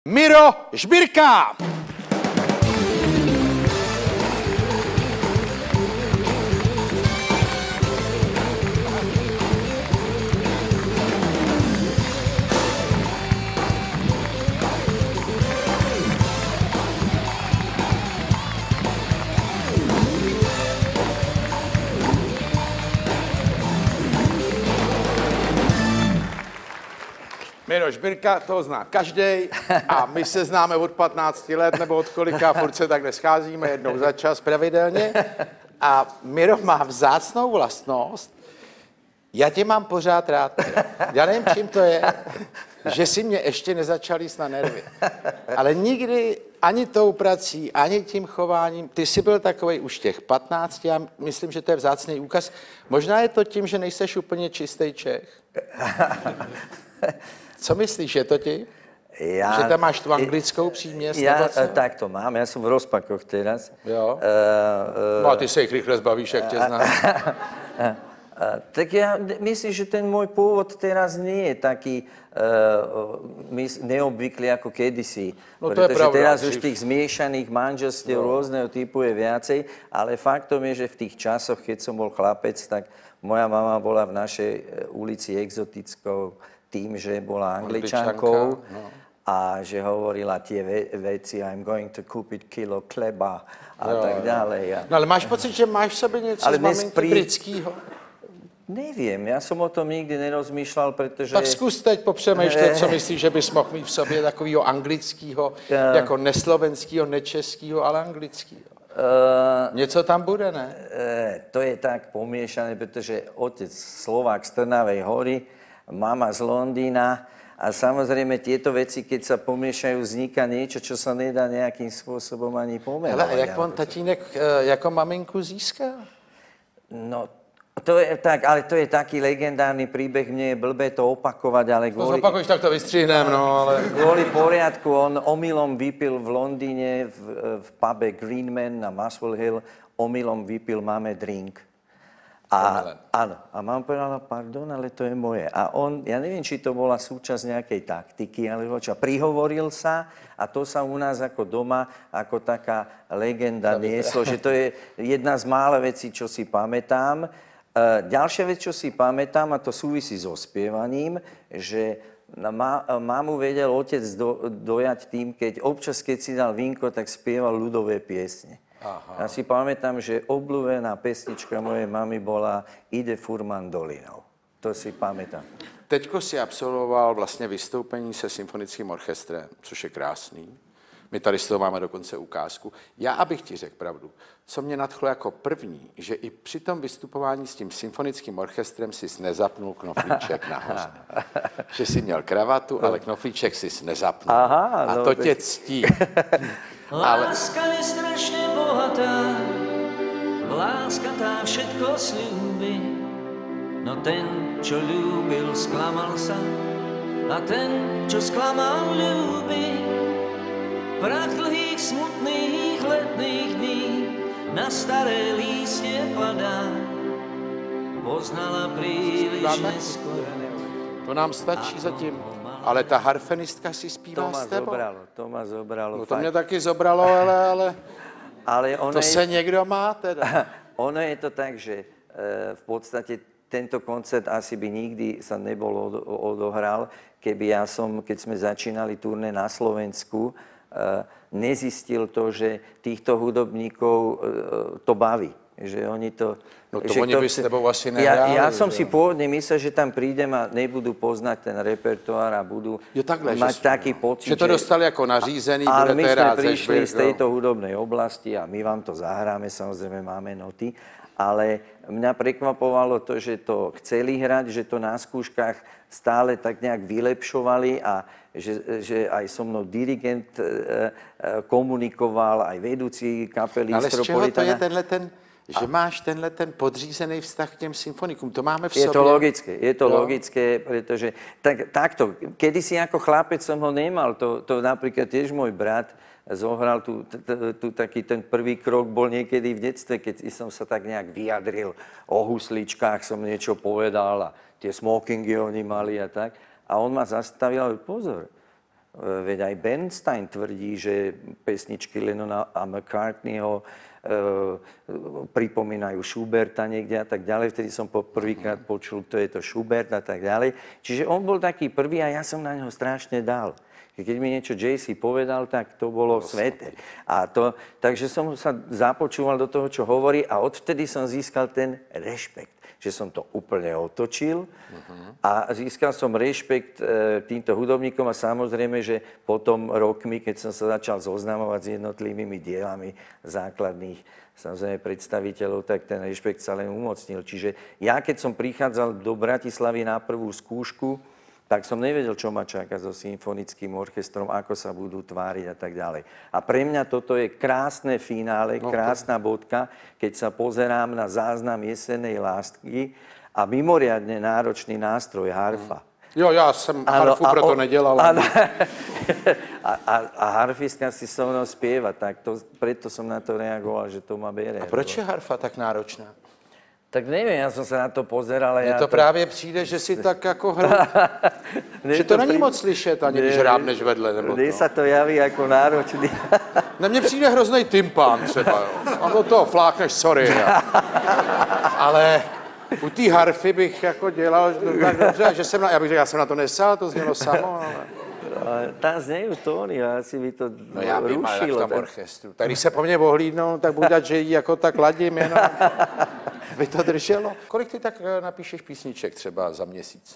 Miro Žbírka! Miro Žbírka, toho zná každej a my se známe od 15 let nebo od kolika, furt se takhle scházíme jednou za čas pravidelně. A Miro má vzácnou vlastnost, já tě mám pořád rád. Já nevím, čím to je, že si mě ještě nezačal jíst na nervy. Ale nikdy ani tou prací, ani tím chováním, ty jsi byl takovej už těch 15, já myslím, že to je vzácný úkaz. Možná je to tím, že nejseš úplně čistý Čech. Co myslíš, je to ti? Že tam máš tu anglickou příměst? Tak to mám, já jsem v rozpakoch teraz. Jo? No a ty se jich rychle zbavíš, jak tě znám. Tak ja myslím, že ten môj pôvod teraz nie je taký neobvyklý ako kedysi. No to je pravda. Teraz už tých zmiešaných manželstiev rôzneho typu je viacej, ale faktom je, že v tých časoch, keď som bol chlapec, tak moja mama bola v našej ulici exotickou tým, že bola Angličankou a že hovorila tie veci I'm going to kúpiť kilo chleba a tak ďalej. No ale máš pocit, že máš v sobě něco z maminky britského? Nevím, já jsem o tom nikdy nerozmýšlel, protože... Tak zkus teď popřemýšlet, co myslíš, že bys mohl mít v sobě takového anglického, jako neslovenského, nečeského, ale anglického. Něco tam bude, ne? To je tak pomiešané, protože otec Slovák z Trnavej hory, mama z Londýna a samozrejme tieto veci, keď sa pomiešajú, vzniká niečo, čo sa nedá nejakým spôsobom ani pomenovať. Ale jak on tatínek jako maminku získal? No, to je tak, ale to je taký legendárny príbeh, mne je blbé to opakovať, ale kvôli... To opakuješ, tak to vystřihnem, no, ale... Kvôli poriadku, on omylom vypil v Londýne v pube Greenman na Muswell Hill, omylom vypil máme drink. Áno, a mám povedala, pardon, ale to je moje. A on, ja neviem, či to bola súčasť nejakej taktiky, alebo čo, prihovoril sa a to sa u nás ako doma, ako taká legenda nieslo, že to je jedna z mála vecí, čo si pamätám. Ďalšia vec, čo si pamätám, a to súvisí so spievaním, že mamu vedel otec dojať tým, keď občas, keď si dal vínko, tak spieval ľudové piesne. Aha. Ja si pamätám, že obľúbená pesnička mojej mamy bola Ide furman dolinou. To si pamätám. Teďko si absolvoval vlastně vystoupení se symfonickým orchestrem, což je krásný. My tady z toho máme dokonce ukázku. Já, abych ti řekl pravdu, co mě nadchlo jako první, že i při tom vystupování s tím symfonickým orchestrem si nezapnul knoflíček nahoře. Že jsi měl kravatu, ale knoflíček si nezapnul. Aha, a to tě ctí. Láska je strašne bohatá, láska tá všetko sľúbi, no ten, čo ľúbil, sklamal sa, a ten, čo sklamal, ľúbi. Prach dlhých, smutných letných dní na staré lístie padá, poznala príliš neskoro. To nám stačí zatím. Ale ta harfenistka si zpívá s tebou. To ma zobralo. No to mě taky zobralo, ale to se někdo má teda. Ono je to tak, že v podstate tento koncert asi by nikdy sa nebol odohral, keď sme začínali turné na Slovensku, nezistil to, že týchto hudobníkov to baví. Že oni to... No to oni by s tebou asi nehráli. Ja som si pôvodne myslel, že tam prídem a nebudú poznať ten repertoár a budú mať taký pocit, že to dostali ako nařízený. Ale my sme prišli z tejto hudobnej oblasti a my vám to zahráme, samozrejme máme noty. Ale mňa prekvapovalo to, že to chceli hrať, že to na skúškach stále tak nejak vylepšovali a že aj so mnou dirigent komunikoval, aj vedúci kapely Ale Stropolitana. Ale z čeho to je tenhle ten... Že máš tenhle ten podřízený vztah k těm symfonikům. To máme v sobě. Je to logické, pretože takto, kedysi ako chlapec som ho nemal, to napríklad tiež môj brat zohral taký ten prvý krok, bol niekedy v detstve, keď som sa tak nejak vyjadril o husličkách, som niečo povedal a tie smokingy oni mali a tak. A on ma zastavil, pozor, Veď aj Bernstein tvrdí, že pesničky Lennona a McCartneyho pripomínajú Schuberta niekde a tak ďalej. Vtedy som prvýkrát počul, kto je to Schubert a tak ďalej. Čiže on bol taký prvý a ja som na neho strašne dal. Keď mi niečo JC povedal, tak to bolo sveté. Takže som sa započúval do toho, čo hovorí a odvtedy som získal ten rešpekt. Že som to úplne otočil a získal som rešpekt týmto hudobníkom a samozrejme, že potom rokmi, keď som sa začal zoznamovať s jednotlivými dielami základných samozrejme predstaviteľov, tak ten rešpekt sa len umocnil. Čiže ja, keď som prichádzal do Bratislavy na prvú skúšku, tak som nevedel, čo ma čaká so symfonickým orchestrom, ako sa budú tváriť a tak ďalej. A pre mňa toto je krásne finále, krásna bodka, keď sa pozerám na záznam Jesennej lásky a mimoriadne náročný nástroj harfa. Jo, já jsem harfu proto nedělal. A harfistka si so mnou spieva, tak preto som na to reagoval, že to ma bere. A proč je harfa tak náročná? Tak neviem, ja som sa na to pozeral, ale Mně to právě přijde, že si tak jako hru... že to není moc slyšet, ani když hrábneš vedle, nebo to. Mne sa to javí ako náročný. Na mě přijde hroznej tympán třeba, jo. A do toho flákneš, sorry. Ale u té harfy bych jako dělal tak dobře, že jsem já bych řekl, já jsem na to nesál, to znělo samo, ale... Tam znejú tóny, asi by to No já vím, ale rušilo. v tom orchestru. Tak když se po mně ohlídnou, tak buď dať, že jí jako tak ladím jenom, by to drželo. Kolik ty tak napíšeš písniček třeba za měsíc?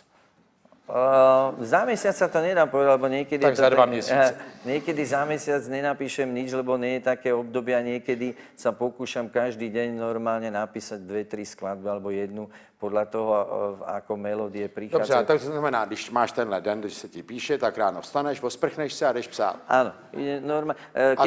Za mesiac sa to nedá povedať, lebo niekedy... Tak za 2 mesiace. Niekedy za mesiac nenapíšem nič, lebo nie je také obdobia. Niekedy sa pokúšam každý deň normálne napísať 2-3 skladby alebo jednu podľa toho, ako melódie prichádzajú. Dobře, a to znamená, když máš tenhle den, když se ti píše, tak ráno vstaneš, osprchneš se a jdeš psát. Áno, normálne.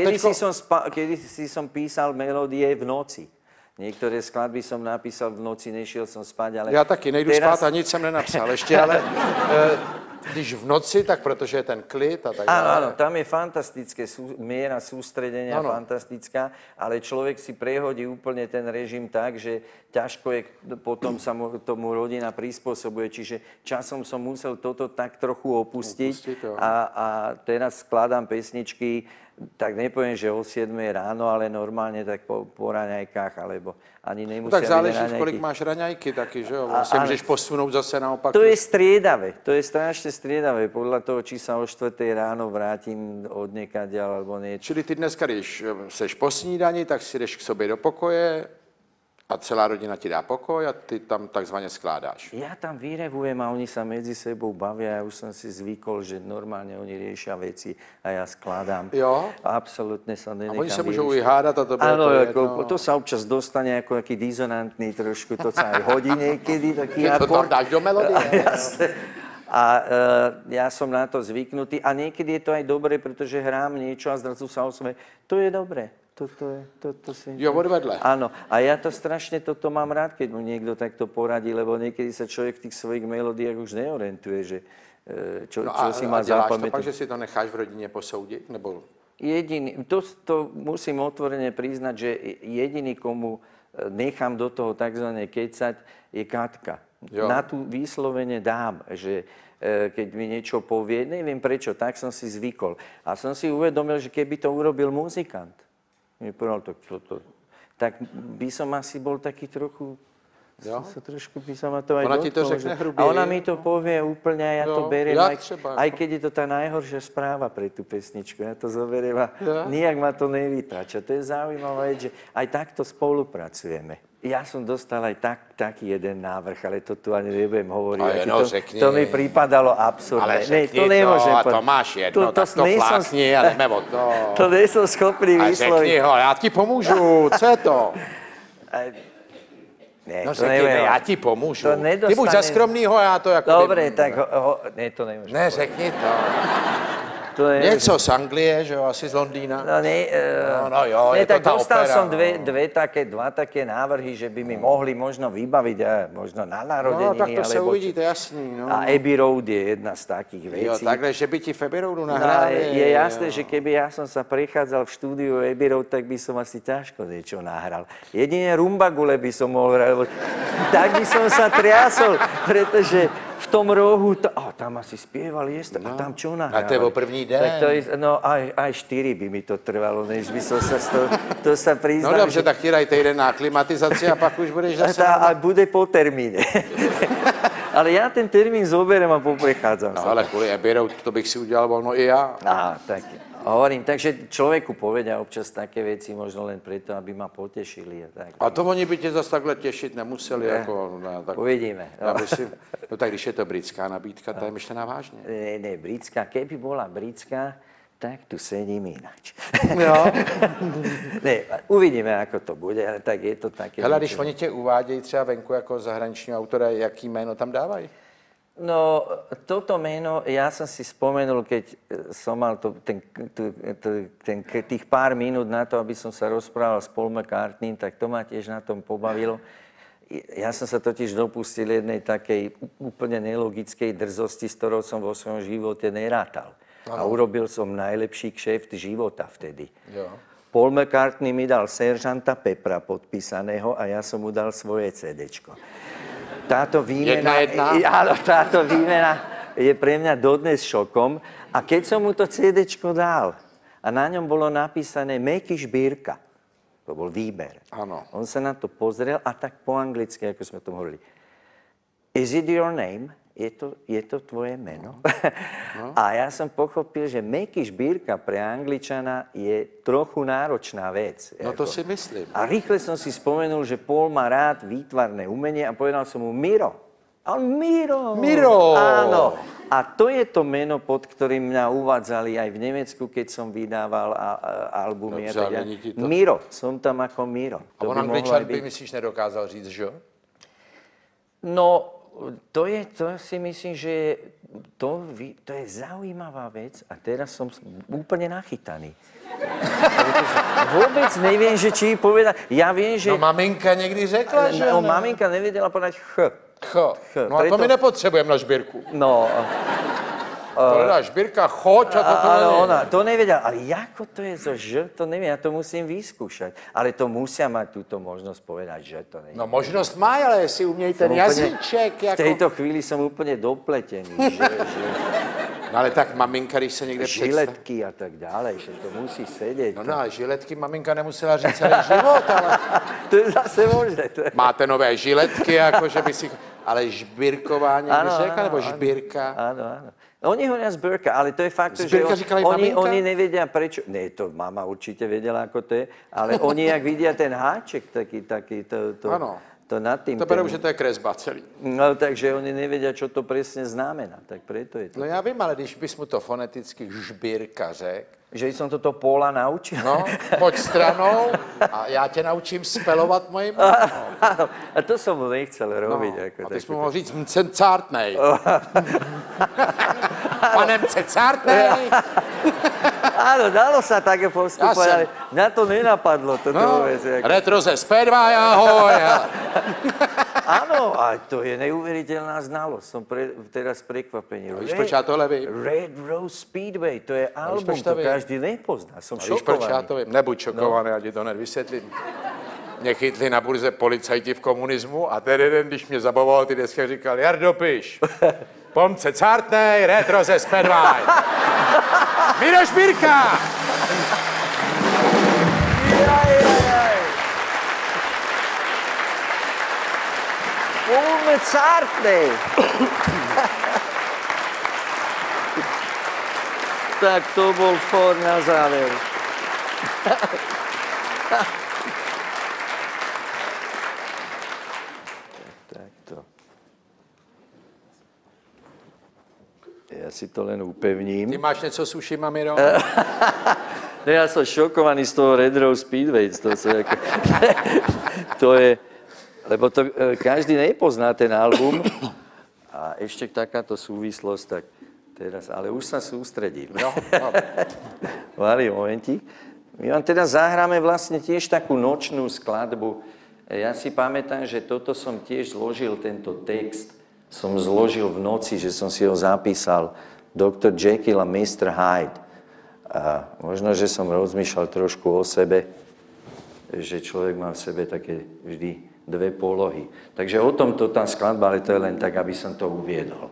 Kedysi som písal melódie v noci. Niektoré skladby som napísal v noci, nešiel som spať, ale... Já taky nejdu spát a nic jsem nenapsal ještě, ale když v noci, tak protože je ten klid a tak dále. Áno, tam je fantastické, miera sústredenia fantastická, ale človek si prehodí úplne ten režim tak, že ťažko je, potom sa tomu rodina prispôsobuje, čiže časom som musel toto tak trochu opustiť a teraz skladám pesničky, tak nepoviem, že o 7 ráno, ale normálne tak po raňajkách, alebo ani nemusia byť tak záleží, raňajky. kolik máš raňajky taky, že jo? Vlastně můžeš posunout zase naopak. To je striedavé, to je strašne striedavé, podľa toho, či sa o 4 ráno vrátim od niekaďal, alebo niečo. Čili ty dneska, když seš po snídani, tak si jdeš k sobě do pokoje a celá rodina ti dá pokoj a ty tam takzvaně skládáš. Ja tam vyrevujem a oni sa medzi sebou bavia. Ja už som si zvykol, že normálne oni riešia veci a ja skladám. Jo? Absolutne sa nenechám. A oni sa môžu i hádat a to bude áno, to jedno. To sa občas dostane ako taký disonantný trošku, to sa aj hodí niekedy, taký že to tam akord. dáš do melodie. Jasne. A ja som na to zvyknutý a niekedy je to aj dobre, pretože hrám niečo a zrazu sa osve. To je dobre. Toto si... Jo, odvedle. Áno. A ja to strašne toto mám rád, keď mu niekto takto poradí, lebo niekedy sa človek v tých svojich melódiách už neorientuje, že čo si má zapamätať. A děláš to pak, že si to necháš v rodině posoudit? Nebo... Jediný, to musím otvorene priznať, že jediný, komu nechám do toho takzvané kecať, je Katka. Jo. Na tú výslovene dám, že keď mi niečo povie, neviem prečo, tak som si zvykol. A som si uvedomil, že keby to urobil muzikant, tak by som asi bol taký trochu... Trošku by sa ma to aj ona ti to řekne hrubie. A ona mi to povie úplne a ja to beriem, aj keď je to tá najhoršia správa pre tú pesničku. Ja to zoberiem a nijak ma to nevytáča. To je zaujímavá vec, že aj takto spolupracujeme. Ja som dostal aj taký jeden návrh, ale to tu ani nebudem hovoriť. To mi pripadalo absurdné. Ale řekni to, a to máš jedno, tak to flákni a jdeme o to. To nejsem schopný vysloviť. A řekni ho, já ti pomůžu, co je to? Ne, no řekni, já ti pomůžu. Ty buď za skromnýho, já to jako... Dobre, tak ne, to nemôžem. Ne, řekni to. Něco z Anglie, že jo, asi z Londýna. No nie, jo, je tak to tá dostal opera, som dva také návrhy, že by mi mohli možno vybaviť, možno na narodeniny. No, tak to se uvidíte, jasný. No. A Abbey Road je jedna z takých vecí. Jo, takhle, že by ti v Abbey Roadu nahráli. Je jasné, že keby ja som sa prechádzal v štúdiu Abbey Road, tak by som asi ťažko niečo nahral. Jedine Rumbagule by som mohol hrať, tak by som sa triasol, pretože v tom rohu, tam asi spievali, a tam čo nahrávali. A to je o první den. Tak to je, no aj 4 by mi to trvalo, než by som sa to sa priznal. No dobře, tak ti daj týden na klimatizaci a pak už budeš zase... A bude po termíne. Ale ja ten termín zoberiem a poprechádzam sa. No ale kvůli Ebirou, to bych si udělal volno i já. Aha, tak hovorím, takže človeku povedia občas také veci, možno len preto, aby ma potešili. A to oni by tě zase takhle těšit nemuseli. Jako, tak, uvidíme. No tak když je to britská nabídka, to je myšlená vážně. Ne, britská. Keby bola britská, tak tu sedím ináč. Jo. Ne, uvidíme, ako to bude, ale tak je to také. Hele, když oni tě uvádějí třeba venku jako zahraničního autora, jaký jméno tam dávají? No, toto meno, ja som si spomenul, keď som mal tých pár minút na to, aby som sa rozprával s Paul McCartneym, tak to ma tiež na tom pobavilo. Ja som sa totiž dopustil jednej takej úplne nelogickej drzosti, s ktorou som vo svojom živote nerátal. A urobil som najlepší kšeft života vtedy. Jo. Paul McCartney mi dal Seržanta Pepra podpísaného a ja som mu dal svoje CDčko. Táto výmena je pre mňa dodnes šokom. A keď som mu to CDčko dal a na ňom bolo napísané Meky Šbírka, to bol výber. Áno. On sa na to pozrel a tak po anglicky, ako sme o tom hovorili. Is it your name? Je to tvoje meno? No. A ja som pochopil, že Meky Šbírka pre Angličana je trochu náročná vec. No to si myslím. A rýchle som si spomenul, že Paul má rád výtvarné umenie a povedal som mu Miro. A on Miro. Miro. Áno. A to je to meno, pod ktorým mňa uvádzali aj v Nemecku, keď som vydával albumy. Miro. Som tam ako Miro. A on Angličan by myslíš nedokázal říct, že? No, to si myslím, že to je zaujímavá vec a teraz som úplne nachytaný. Vôbec neviem, že či povedať. Ja viem, že... No maminka niekdy řekla, že... No, maminka nevedela povedať No a to my nepotřebujeme na Šbírku. No... To je Šbírka, choď a to nevie. Ona to nevedela, ale ako to je zo Ž, to neviem, ja to musím vyskúšať. Ale to musia mať túto možnosť povedať, že to neviem. No možnosť má, ale si umieť ten jazyček. V tejto chvíli som úplne dopletený, že... No ale tak maminka, když se někde představí... Žiletky a tak dále, že to musí sedět. No ale žiletky maminka nemusela říct celý život, ale... To je zase možné. Máte nové žiletky, jako že by si... Ale žbírková někdy řekla, nebo žbírka? Áno. Oni hovoria zbírka, ale to je fakt, že oni nevedia prečo... Ne, to mama určite vedela, ako to je, ale oni, jak vidia ten háček, taký to nad tým... To berou, že to je kresba celý. No, takže oni nevedia, čo to presne znamená, tak preto je to... No ja vím, ale když bys mu to foneticky žbírka řekl... Že som toto Paula naučil? No, poď stranou a ja ťa naučím spelovať mojim... A to som mu nechcel robiť. No, a ty si mu mohol říct Mcecártnej. Pane Mcecártnej. Áno, dalo sa také postupovať, ale na to nenapadlo toto vec. Retro ze Speedway, ahoj. Áno, a to je neuveriteľná znalosť. Som teraz prekvapený. Víš, proč ja tohle vím? Red Rose Speedway, to je album, to každý nepozná. Som šokovaný. Víš, proč ja to vím? Nebuď šokovaný, ja ti to hned vysvětlím. Mě chytli na burze policajti v komunismu a ten jeden, když mě zabavoval ty desky, říkal, Jardo, piš, Pomce Cártnej, Retro ze Speedway. Miro Šbírka! Pomce Cártnej. Tak to bol for na záver. Takto. Ja si to len upevním. Ty máš něco s ušima, Miro? No ja som šokovaný z toho Red Rose Speedway. To je... Lebo to každý nepozná ten album. A ešte takáto súvislosť, tak teraz, ale už sa sústredím. No. Mali momentík. My vám teda zahráme vlastne tiež takú nočnú skladbu. Ja si pamätám, že toto som tiež zložil, tento text som zložil v noci, že som si ho zapísal. Dr. Jekyll a Mr. Hyde. A možno, že som rozmýšľal trošku o sebe, že človek má v sebe také vždy dve polohy. Takže o tomto tá skladba, ale to je len tak, aby som to uviedol.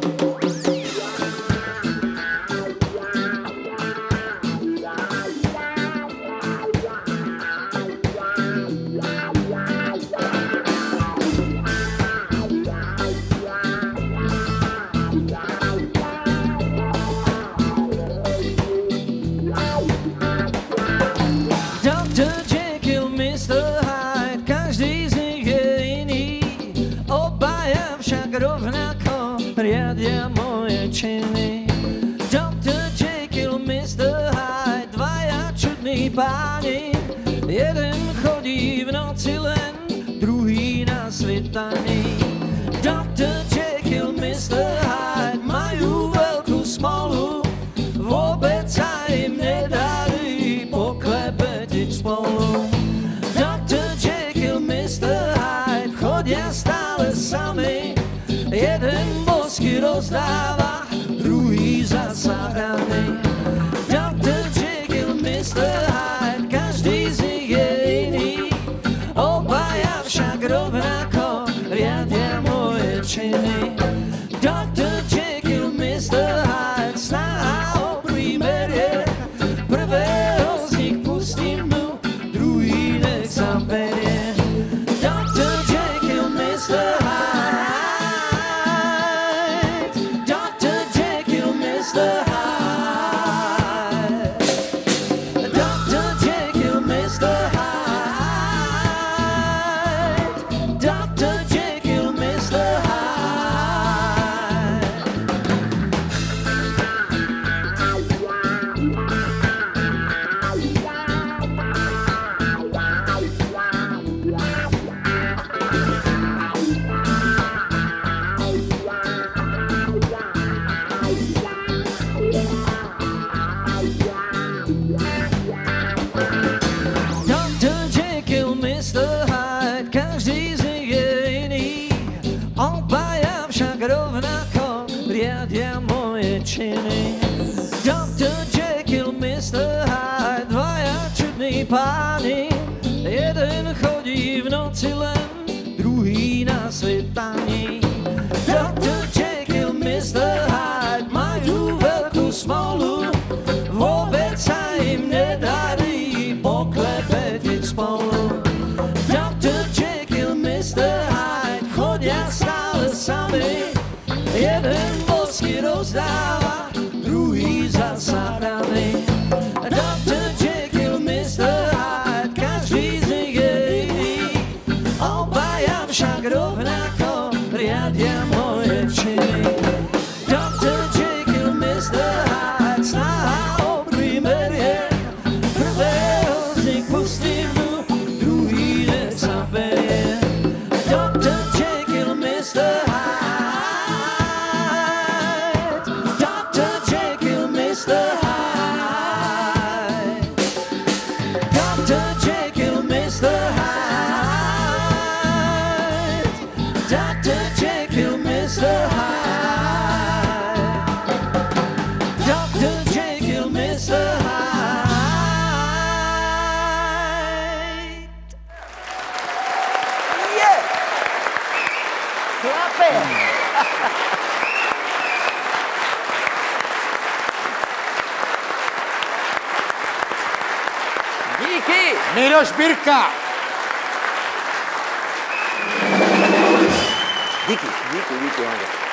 Rovnako riadia moje činy. Dr. Jekyll, Mr. Hyde, dvaja čudní páni. Jeden chodí v noci len, druhý na svitaní. Dr. Jekyll, Mr. Hyde majú veľkú smolu, vôbec sa im nedarí poklebetiť spolu. Dr. Jekyll, Mr. Hyde chodia stále sami. Jeden bosky rozdáva, druhý zasa rany. Dr. Jekyll, Mr. Hyde, každý z nich je iný. Obaja však rovnako riadia moje činy. Dr. Jekyll, Mr. Hyde, snaha o prímerie. Prvého z nich pustím dnu, druhý nech sa berie. Dr. Jekyll, Mr. Hyde, rovnako riadia moje činy. Dr. Jekyll, Mr. Hyde, dvaja čudní páni. Jeden chodí v noci len, druhý na svitaní. Dr. Jekyll, Mr. Hyde majú veľkú smolu, vôbec sa im nedarí poklebetiť spolu. Dr. Jekyll, Mr. Hyde chodia stále sami. Jeden bosky rozdáva, druhý zasa rany. Dr. Jekyll, Mr. Hyde, každý z nich je iný. Obaja však rovnako riadia moje činy. Dr. Jekyll, Mr. Hyde, snaha o prímerie. Prvého z nich pustím dnu, druhý nech sa berie. Dr. Jekyll, Mr. Hyde, Díky! Miroš Birka! Díky, Honza.